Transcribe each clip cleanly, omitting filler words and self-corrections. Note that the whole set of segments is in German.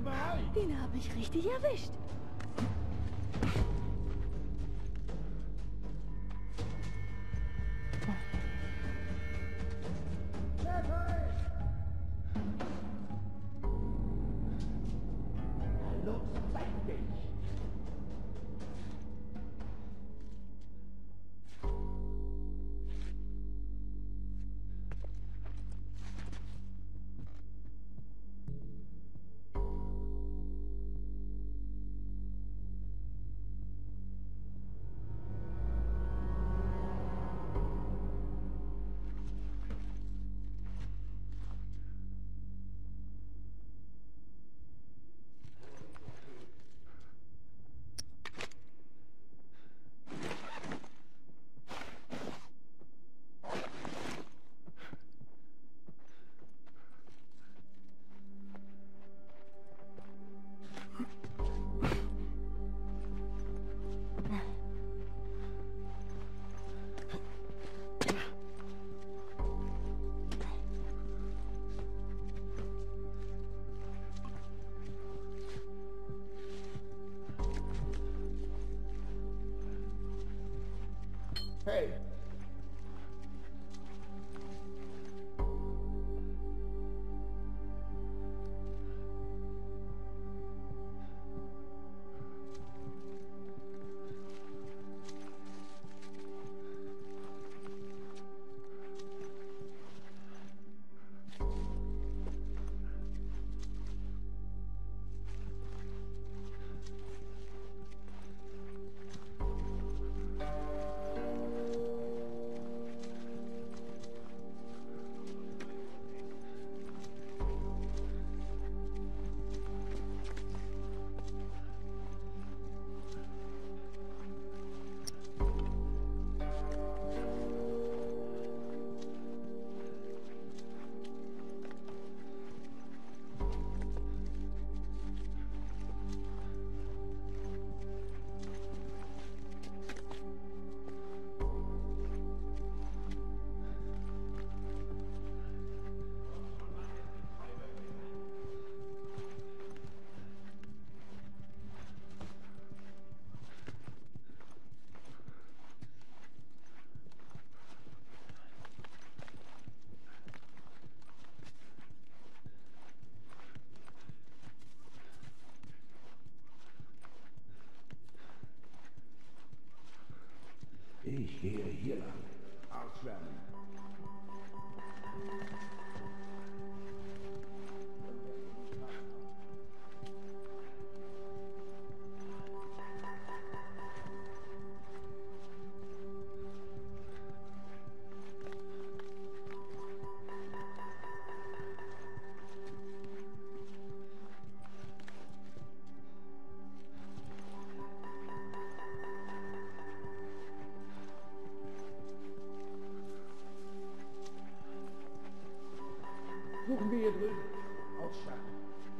Den habe ich richtig erwischt. Hey! Ich gehe hier lang. Ausschwärmen. Suchen wir hier drüben. Ausschalten.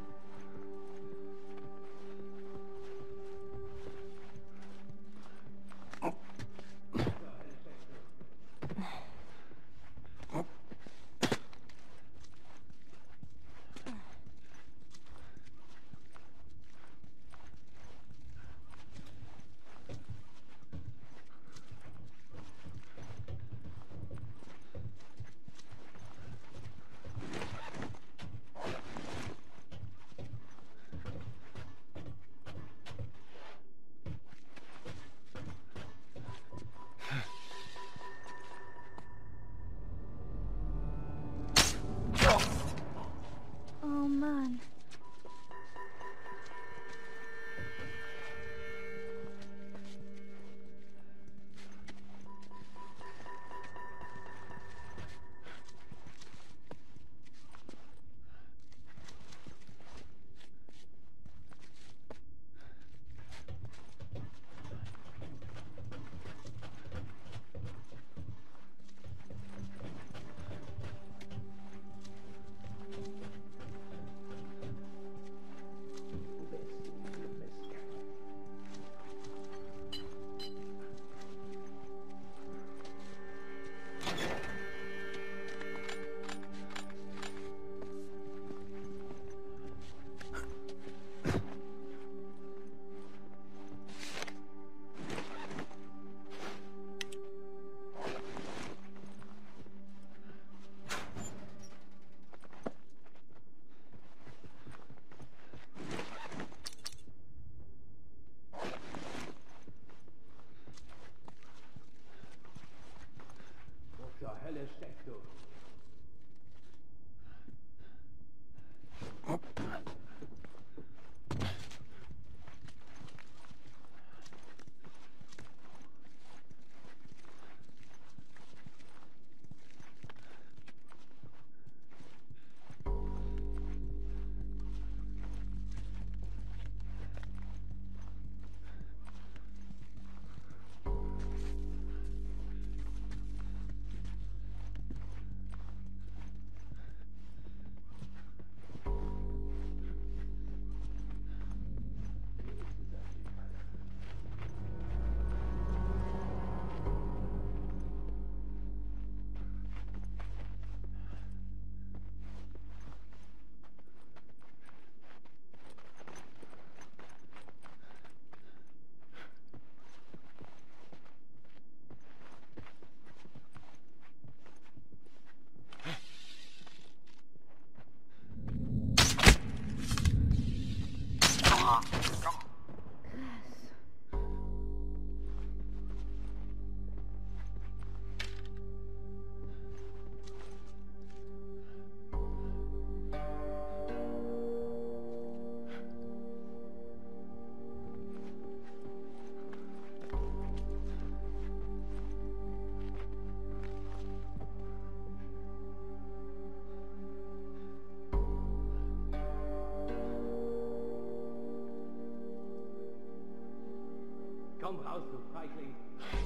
Oh Mann. Komm raus, du Feigling.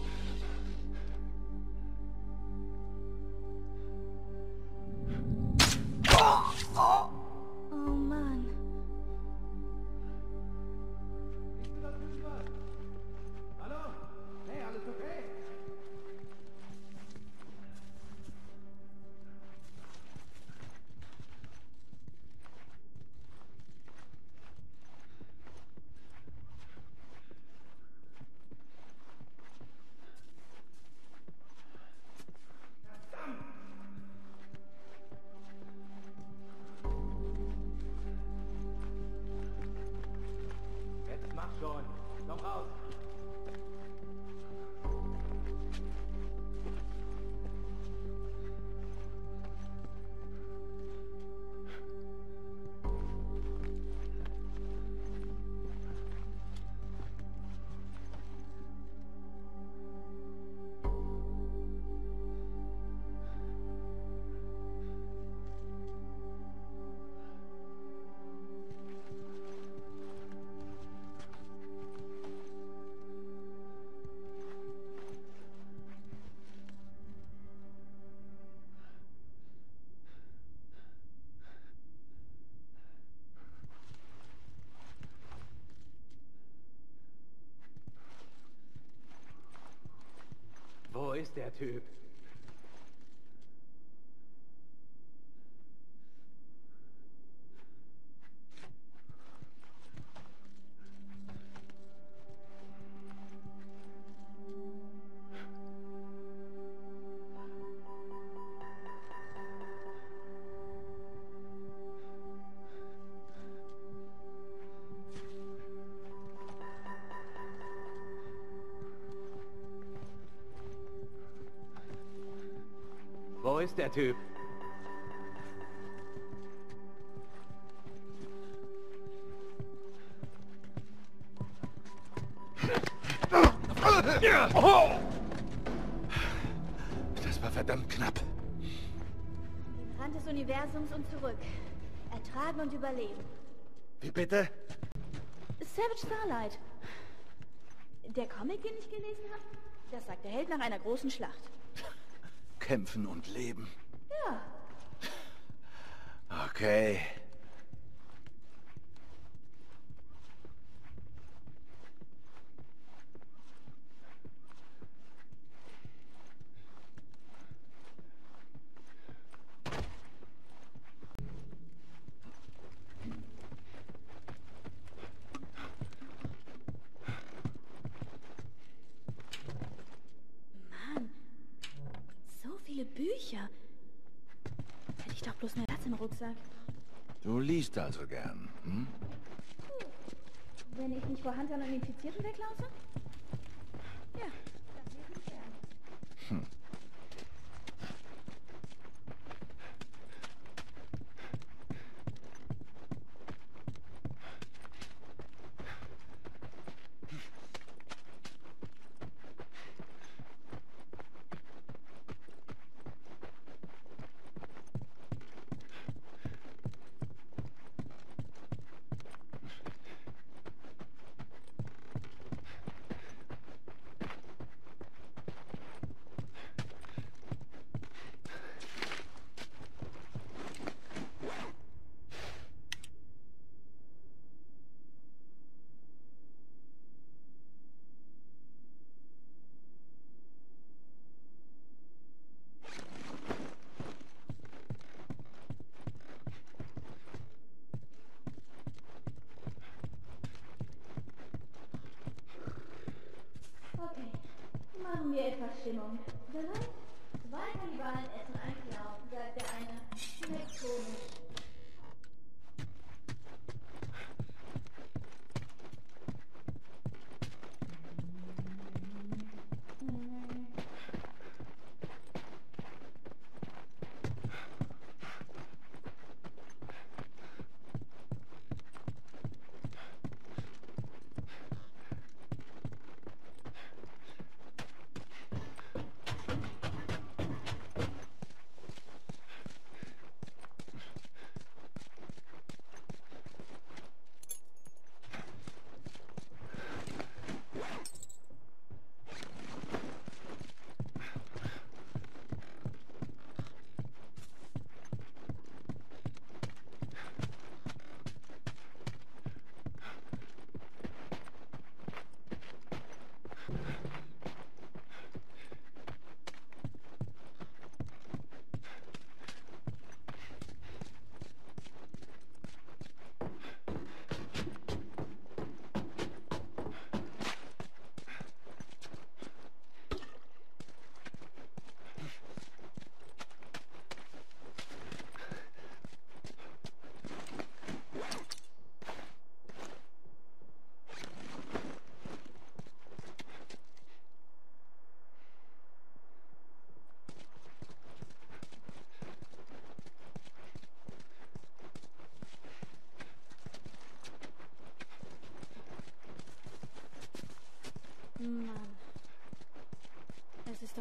Oh Mann. Bist du da drüben was? Hallo? Hey, alles okay? Jetzt mach schon. Komm raus. Wo ist der Typ? Wo ist der Typ? Das war verdammt knapp. Rand des Universums und zurück. Ertragen und überleben. Wie bitte? Savage Starlight. Der Comic, den ich gelesen habe, das sagt der Held nach einer großen Schlacht. Kämpfen und leben. Ja. Okay. Mann, so viele Bücher. Hätte ich doch bloß mehr Platz im Rucksack. Du liest also gern, hm? Wenn ich nicht vor Huntern und Infizierten weglaufe? Ja, das lese ich gern.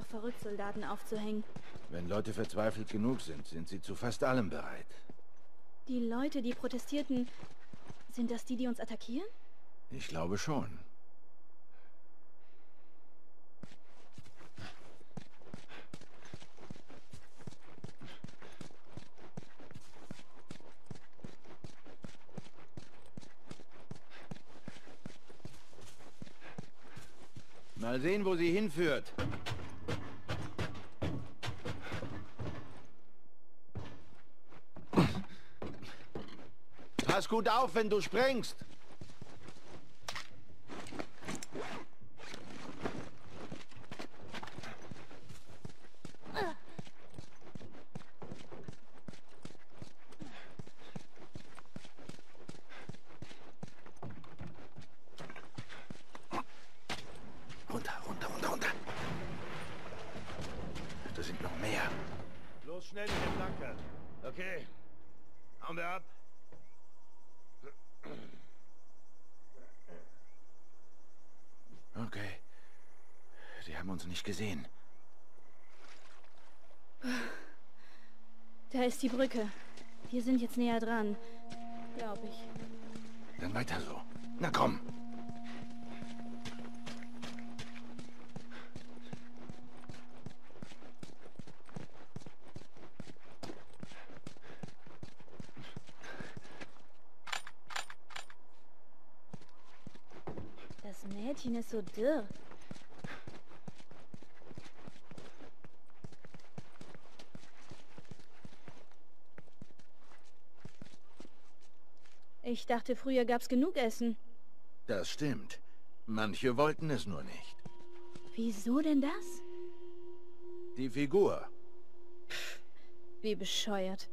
verrückt, Soldaten aufzuhängen. Wenn Leute verzweifelt genug sind, sind sie zu fast allem bereit. Die Leute, die protestierten, sind das die, die uns attackieren? Ich glaube schon. Mal sehen, wo sie hinführt. Pass gut auf, wenn du sprengst. Runter, runter, runter, runter. Da sind noch mehr. Los schnell in den Bunker. Okay. Hauen wir ab. Okay. Sie haben uns nicht gesehen. Da ist die Brücke. Wir sind jetzt näher dran, glaube ich. Dann weiter so. Na komm. Das Mädchen ist so dürr. Ich dachte, früher gab's genug Essen. Das stimmt. Manche wollten es nur nicht. Wieso denn das? Die Figur. Wie bescheuert.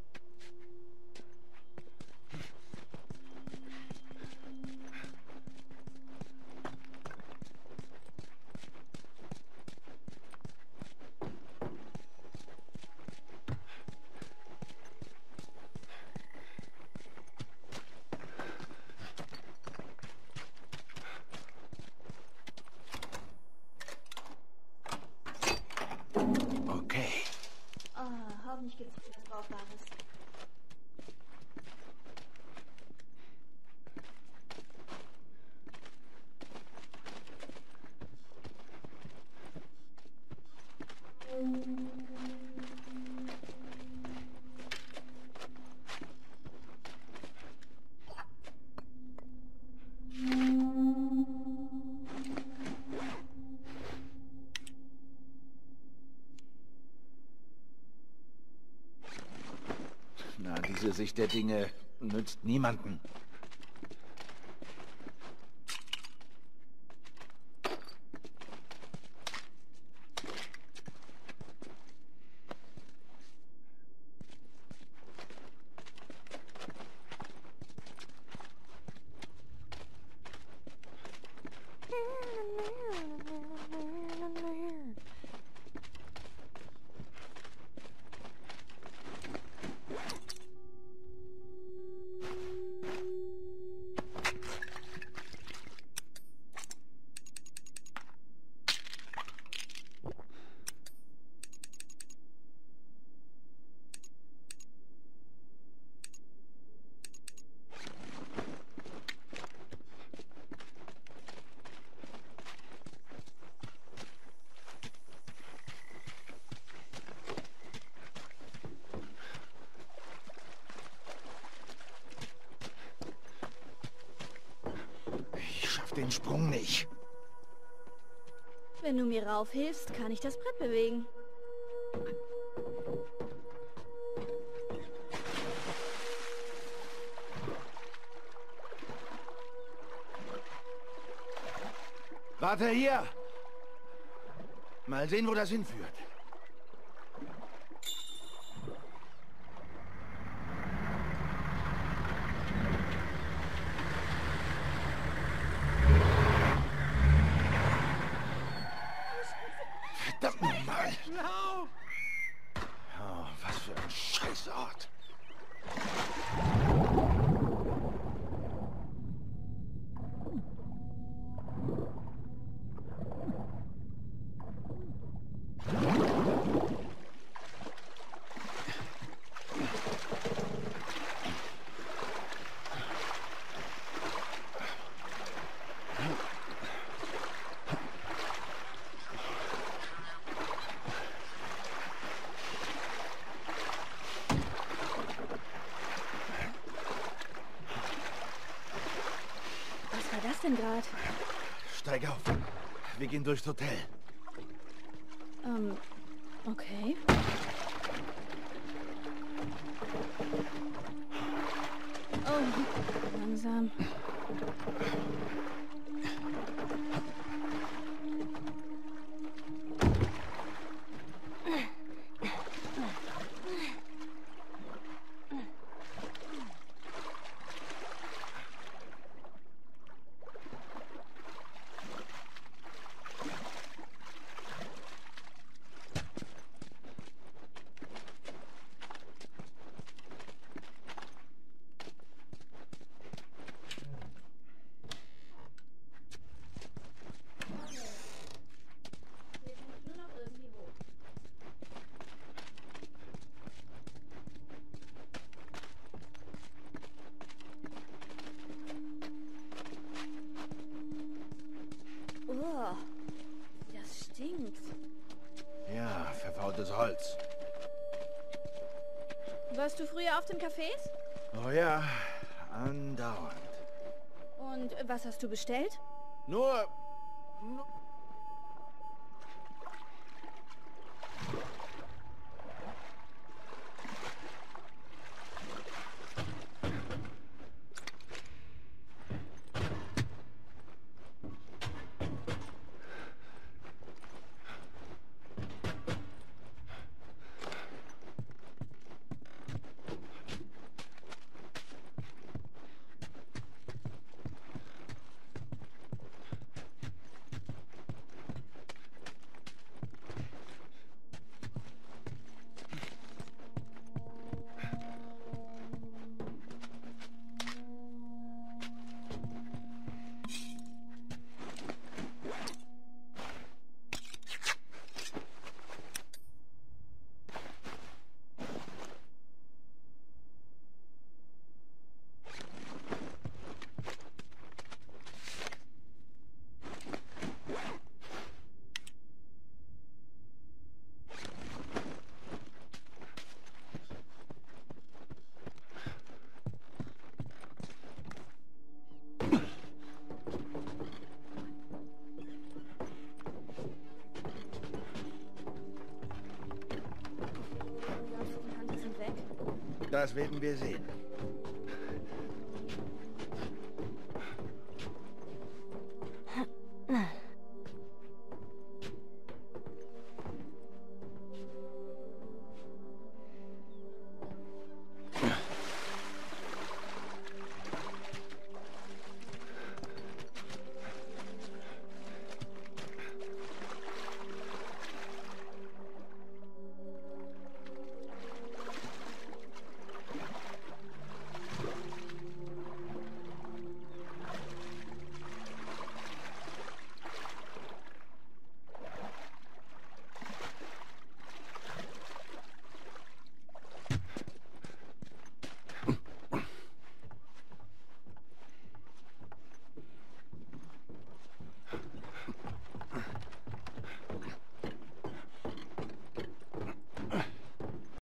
Okay. Hoffentlich gibt's etwas Brauchbares. Na, diese Sicht der Dinge nützt niemanden. Ich schaff den Sprung nicht. Wenn du mir raufhilfst, kann ich das Brett bewegen. Warte hier! Mal sehen, wo das hinführt. Verdammt nochmal! Oh, was für ein Scheißort! denn gerade? Steig auf. Wir gehen durchs Hotel. Okay. Oh, langsam. Oh, das stinkt. Ja, verfaultes Holz. Warst du früher auf den Cafés? Oh ja, andauernd. Und was hast du bestellt? Nur... Das werden wir sehen.